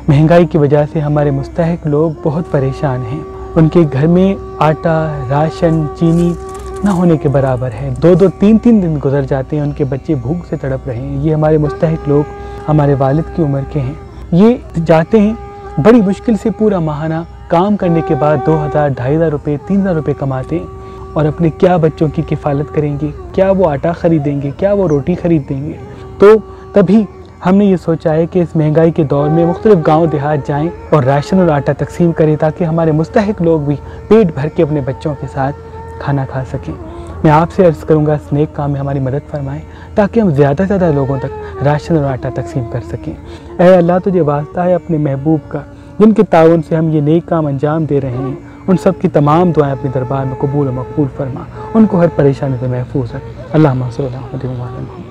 महंगाई की वजह से हमारे मुस्तहिक लोग बहुत परेशान हैं। उनके घर में आटा, राशन, चीनी ना होने के बराबर है। 2-2, 3-3 दिन गुजर जाते हैं, उनके बच्चे भूख से तड़प रहे हैं। ये हमारे मुस्तहिक लोग हमारे वालिद की उम्र के हैं। ये जाते हैं बड़ी मुश्किल से पूरा माहाना काम करने के बाद 2000, 2500 रुपये, 3000 रुपये कमाते हैं और अपने क्या बच्चों की किफ़ालत करेंगे, क्या वो आटा ख़रीदेंगे, क्या वो रोटी ख़रीद देंगे। तो तभी हमने ये सोचा है कि इस महंगाई के दौर में मुख्तलिफ गाँव देहात जाएं और राशन और आटा तकसीम करें ताकि हमारे मुस्तहिक लोग भी पेट भर के अपने बच्चों के साथ खाना खा सकें। मैं आपसे अर्ज़ करूँगा इस नेक काम में हमारी मदद फरमाएं ताकि हम ज़्यादा से ज़्यादा लोगों तक राशन और आटा तकसीम कर सकें। ऐ अल्लाह, तुझे वास्ता है अपने महबूब का जिनके ताउन से हम ये नेक काम अंजाम दे रहे हैं, उन सब की तमाम दुआएं अपने दरबार में कबूल और मकबूल फरमा। उनको हर परेशानी से महफूज रख। अल्लाहुम्मा सल्ली अला मुहम्मद।